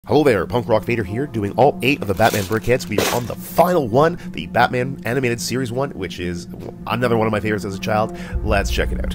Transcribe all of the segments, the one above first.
Hello there, Punk Rock Vader here, doing all 8 of the Batman Brickheadz. We are on the final one, the Batman Animated Series 1, which is another one of my favorites as a child. Let's check it out.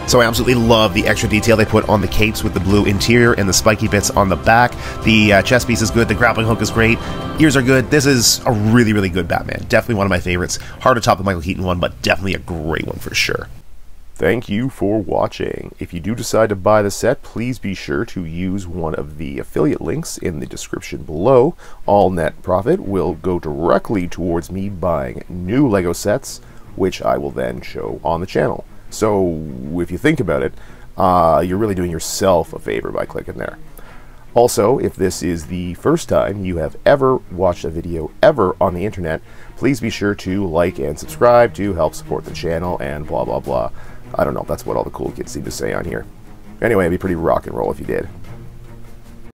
So I absolutely love the extra detail they put on the capes with the blue interior and the spiky bits on the back. The chest piece is good, the grappling hook is great, ears are good. This is a really, really good Batman. Definitely one of my favorites. Hard to top the Michael Keaton one, but definitely a great one for sure. Thank you for watching. If you do decide to buy the set, please be sure to use one of the affiliate links in the description below. All net profit will go directly towards me buying new LEGO sets, which I will then show on the channel. So, if you think about it, you're really doing yourself a favor by clicking there. Also, if this is the first time you have ever watched a video ever on the internet, please be sure to like and subscribe to help support the channel and blah blah blah. I don't know, that's what all the cool kids seem to say on here. Anyway, it'd be pretty rock and roll if you did.